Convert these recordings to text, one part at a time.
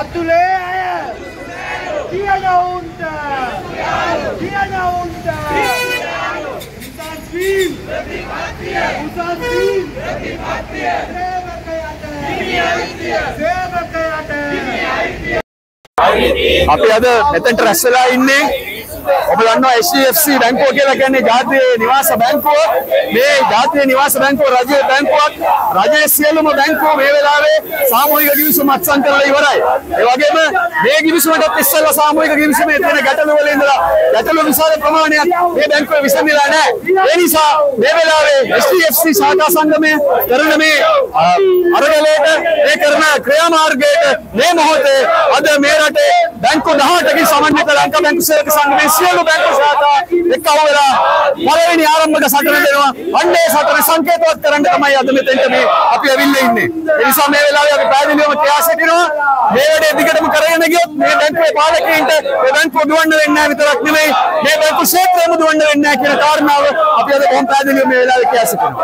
Matule Tiana unta Usansvin අපි අද මෙතෙන්ට රැස් වෙලා ඉන්නේ ඔබ දන්නවා HDFC බැංකුව කියලා කියන්නේ ජාතිය නිවාස බැංකුව. මේ ජාතිය නිවාස බැංකුව රජයේ බැංකුවක්. රජයේ සියලුම බැංකුව මේ වෙලාවේ සාමූහික ගිවිසුම අත්සන් කරලා ඉවරයි. ඒ වගේම මේ ගිවිසුමටත් ඉස්සෙල්ලා සාමූහික ගිවිසුමේ තියෙන ගැටලු වල ඉඳලා ගැටලු විශාල ප්‍රමාණයක් මේ බැංකුවේ විසඳිලා නැහැ. ඒ නිසා මේ වෙලාවේ HDFC ශාඛා සංගමය කරන මේ අරගලයට මේ කරන ක්‍රියාමාර්ගයට මේ මොහොතේ අද මේ රටේ බැංකු 18කින් සමන්විත ලංකා බැංකු සේවක සංගමයේ සියලු බැංකු ශාඛා එක්කව වෙලා පළවෙනි ආරම්භක සටන දෙනවා. අන්නේ සටන සංකේතවත් කරන්න තමයි අද මෙතෙන්ට මේ අපි ඇවිල්ලා ඉන්නේ. ඒ නිසා මේ වෙලාවේ අපි පැහැදිලිවම කියා සිටිනවා මේ වැඩේ දිගටම කරගෙන ගියොත් මේ බැංකුවේ පාලකයින්ට මේ බැංකුව දුවන්න වෙන්නේ නැහැ විතරක් නෙමෙයි මේ බැංකු ක්ෂේත්‍රයම දුවන්න වෙන්නේ නැහැ කියන කාරණාව අපි අද කොහොම පැහැදිලිව මේ වෙලාවේ කියා සිටිනවා.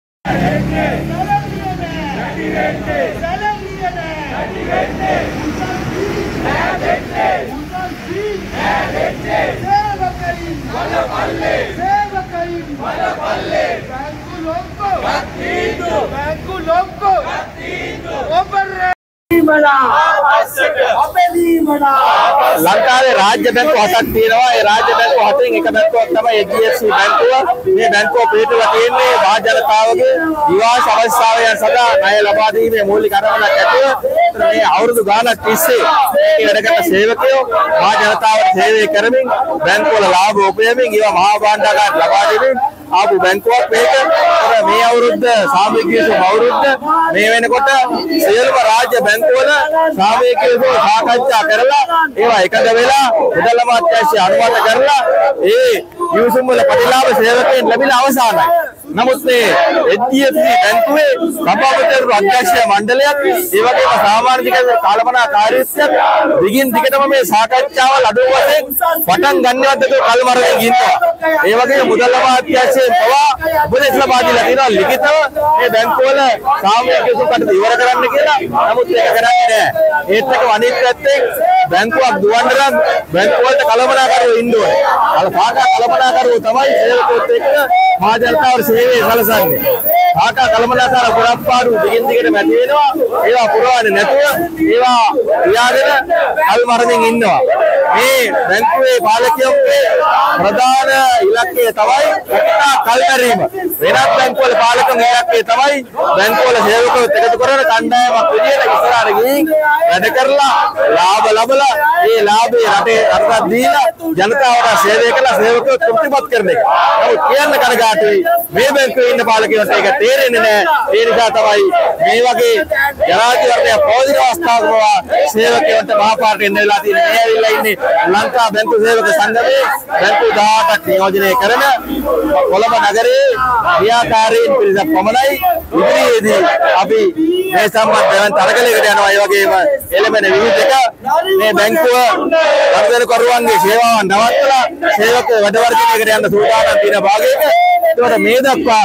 ලංකාවේ රාජ්‍ය බැංකු 7ක් තියෙනවා. ඒ රාජ්‍ය බැංකු 7න් එක බැංකුවක් තමයි HDFC බැංකුව. මේ බැංකුව පිළිතුරලා තියෙන්නේ මහ ජනතාවගේ නිවාස අවශ්‍යතාවයන් සඳහා ණය ලබා දීමේ මූලික අරමුණක් ඇතුව මේ අවුරුදු ගාණක් තිස්සේ මේ වැඩ කරන සේවකයෝ මහ ජනතාවට සේවය කරමින් බැංකුවල ලාභ උපයමින් ඒවා මහා භාණ්ඩාගාර ලබා දෙමින් ආපු බැංකුවක් මේක. මේ අවුරුද්ද සාමූහික ගිවිසුම අවුරුද්ද මේ වෙනකොට සියලුම රාජ්‍ය බැංකුවල සාමූහික ගිවිසුම සාකච්ඡා කරලා ඒවා එකඟ වෙලා මුදල් අමාත්‍යාංශය අනුමත කරලා ඒ ගිවිසුම් වල ප්‍රතිලාභ සේවකයන් ලැබිලා අවසానයි. නමුත් මේ HDFC බැංකුවේ සභාපතිවරු අධ්‍යක්ෂ මණ්ඩලයක් ඒ වගේම සාමාජික කල්පනාකාරීත්වයක් දිගින් දිගටම මේ සාකච්ඡාවල් අඩු වශයෙන් පටන් ගන්නවත් කල්මරගෙන ඉන්නවා. ඒ වගේම මුදල් අමාත්‍යාංශයෙන් පවා උපදෙස් ලබා දීලා තියෙනවා ලිඛිතව මේ බැංකුවල සාමූහික ගිවිසුම් කටයුතු ඉවර කරන්න කියලා. නමුත් ඒක කරන්නේ නැහැ. ඒත් එක අනිත් පැත්තෙන් බැංකුවක් දුවන්න නම් බැංකුවලට කළමනාකරුවෝ ඉන්න ඕනේ. සාකච්ඡා කළමනාකරුවෝ තමයි සේවකයොත් එක්ක මහ ජනතාවට සේවය සැලසන්නේ. සාකච්ඡා කළමනාකාර පුරප්පාඩු දිගින් දිගට මැටි වෙනවා. ඒවා පුරවන්නේ නැතුව ඒවා ක්‍රියාගෙන කල්මරමින් ඉන්නවා. මේ බැංකුවේ පාලකයෝගේ ප්‍රධාන ඉලක්කය තමයි කල්මරීම. වෙනත් බැංකුවල පාලකයන්ගේ ඉලක්කය තමයි බැංකුවල සේවකයොත් එකතු කරන කණ්ඩායමක් විදියට ඉස්සරහට ගිහින් වැඩ කරලා ලාභ ලබලා ඒ ලාභේ රටේ අරකට දීලා ජනතාවට සේවය කළා සේවකයෝ තෘප්තිමත් කරන එක. නමුත් කියන්න කනගාටුයි මේ බැංකුවේ ඉන්න පාලකයන්ට ඒක තේරෙන්නේ නැහැ. ඒ නිසා තමයි මේ වගේ ජනාධිපතිවරණය පොදින අවස්ථාවක සේවකයන්ට මහපාරට එන්න වෙලා තියෙන්නේ. මේ ඇවිල්ලා ඉන්නේ ලංකා බැංකු සේවක සංගමයේ බැංකු 18ක් නියෝජනය කරන කොළඹ නගරයේ ක්‍රියාකාරීන් පිරිසක් පමණයි. ඉදිරියේදී අපි මේ සම්බන්ධයෙන් තරගලයකට යනවා. ඒ වගේම එළඹෙන විවිධ එක මේ බැංකුව වර්ධනකරුවන්ගේ සේවාවන් නවත්තලා සේවක වැඩ වර්ධනයකට යන්න සූදානම් තියෙන භාගයක. ඒකට මේ දක්වා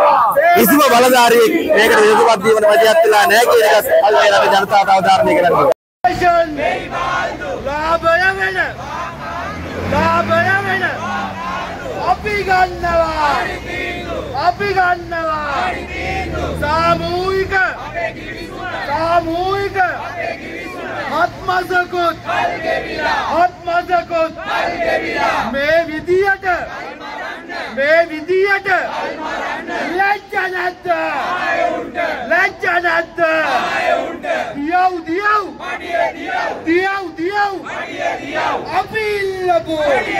කිසිම බලධාරියෙක් මේකට විරුද්ධව දීවන මැදිහත් වෙලා නැහැ කියන එක අල්ලේ රට ජනතාවට අවධාරණය කරන්න. ලාභය වෙන අපි ගන්නවා සාමූහික ආත්මසකුත් මේ විදියට ලැජ්ජ නැද්ද දියව් අපි ඉල්ලපු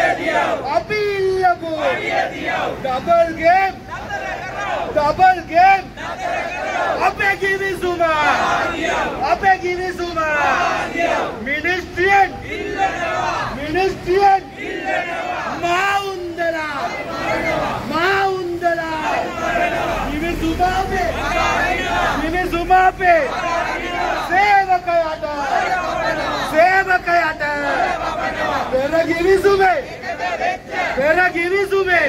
ඩබල් ගේම් අපේ ගිවිසුම මිනිස්ට්‍රියෙන් මාඋන්දලා ගිවිසුම අපේ සේවකයට පෙර ගිවිසුමේ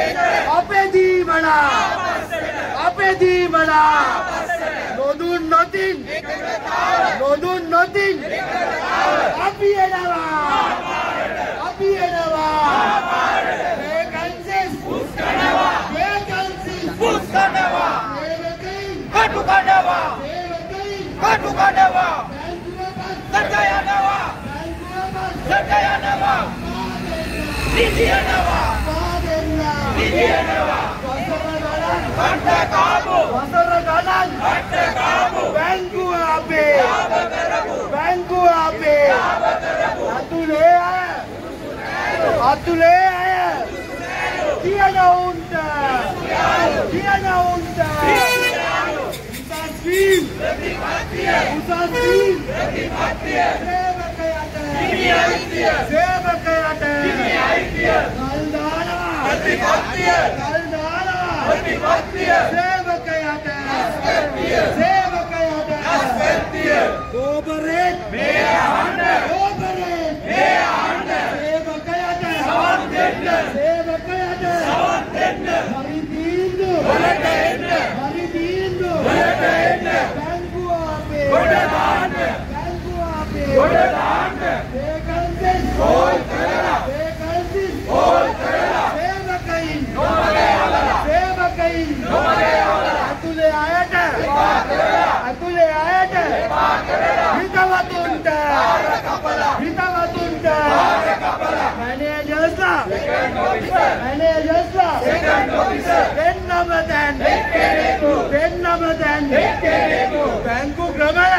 අපේ දීමනා නොදුන්නොත් nothing. Nodun nothing. Api enawa. Api enawa. Vacancies. Puskanawa. Vacancies. Puskanawa. Katukanawa. Katukanawa. Satayanawa. Satayanawa. Nidiyanawa. Nidiyanawa. Kanta kamu. Wasara ganan. Kanta kamu. Banku ape. Banku ape. Atule aya. Atule aya. Tiada unta. Tiada unta. Musafir. Musafir. Seva kayata. Seva kayata. Kaldana. Kaldana. Seva kayata. Seva kayata. Cooperate. Cooperate. Seva kayata. Seva kayata. Maridindo. Maridindo. Banku ape. Banku ape. Vacancies. Vacancies. Seva kain. Seva kain. Atule ayata. Atule ayata. Hitawatunta. Hitawatunta. Managers la. Managers la. Then number 10. Then number 10. Banku Gramaya.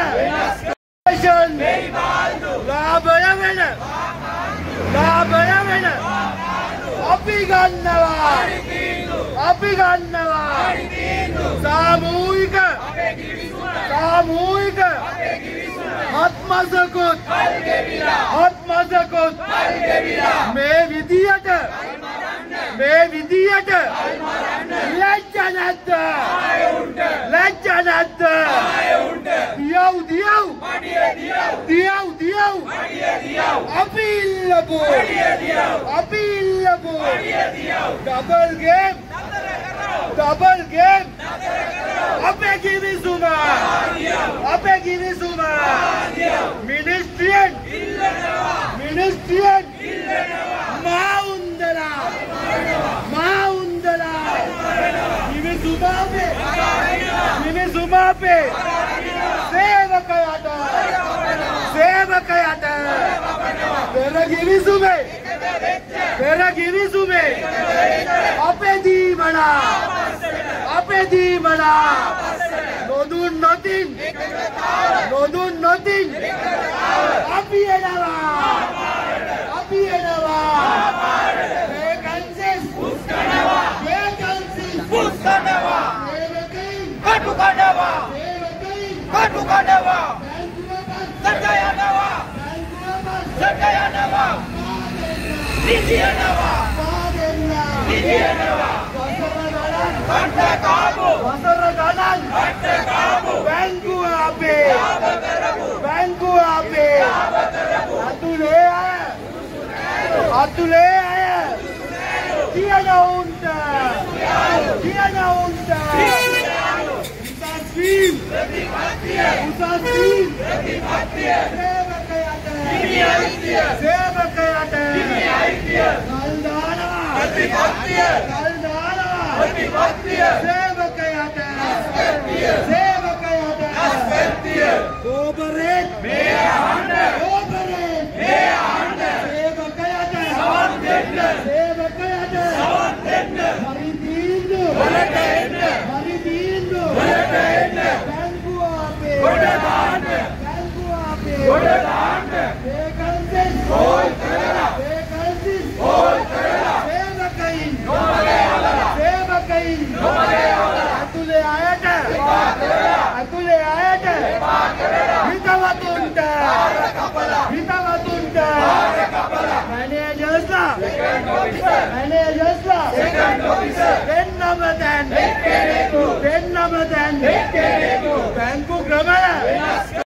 Labaya vena. Labaya vena. Api gannawa. Api gannawa. Samuhika. Samuhika. Atmasakut. Atmasakut. Me vidiyata. Me vidiyata. Lajjanatta. Lajjanatta. Diyaw diyaw. Diyaw diyaw. Apillabu. Apillabu. Double game. Double game. Ape give Zuma. Ape give Zuma. Ministerian. Ministerian. Maundara. Maundara. Give Zuma pe. Give Zuma pe. Seva kayata. Seva kayata. Pera give Zuma. Pera give Zuma. Ape di mana. Ape di mana. Nodun nothing. Nodun nothing. Api enawa. Api enawa. Vacancies. Puskanawa. Vacancies. Puskanawa. Katukanawa. Katukanawa. Satayanawa. Satayanawa. Nidiyanawa. Nidiyanawa. Kanta kamu. Wasara ganan. Kanta kamu. Banku ape. Banku ape. Atule aya. Atule aya. Tiada unta. Tiada unta. Musafir. Musafir. Seva kayata. Seva kayata. Kaldana. Kaldana. Seva kayata. Seva kayata. Cooperate. Cooperate. Seva kayata. Seva kayata. Maridindo. Maridindo. Banku ape. Banku ape. Vacancies. Vacancies. Seva kain. Seva kain. Atule ayata. Atule ayata. Hitawatunta. Hitawatunta. Managers la. Managers la. Then number 10. Then number 10. Banku Gramaya.